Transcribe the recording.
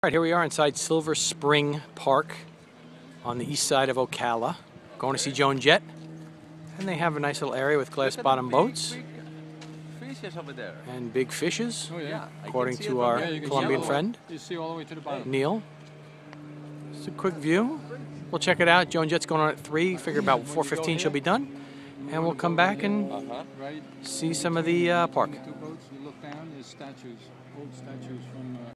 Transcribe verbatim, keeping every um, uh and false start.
Right, here we are inside Silver Spring Park on the east side of Ocala. Going to see Joan Jett. And they have a nice little area with glass bottom boats. Fishes over there. And big fishes, Oh, yeah. according to our Yeah, Colombian all, friend, you see all the way to the bottom. Neil. It's a quick view. We'll check it out. Joan Jett's going on at three. Figure about four fifteen she'll be done. And we'll come back and Uh-huh. see some of the uh, park. Two boats, you look down, there's statues, old statues from... Uh